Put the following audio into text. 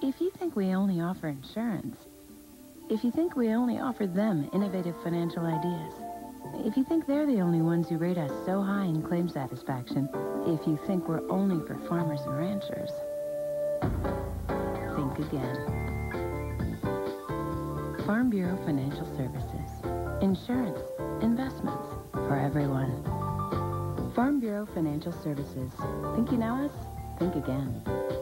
If you think we only offer insurance, if you think we only offer them innovative financial ideas, if you think they're the only ones who rate us so high in claim satisfaction, if you think we're only for farmers and ranchers, think again. Farm Bureau Financial Services. Insurance, investments, for everyone. Farm Bureau Financial Services. Think you know us? Think again.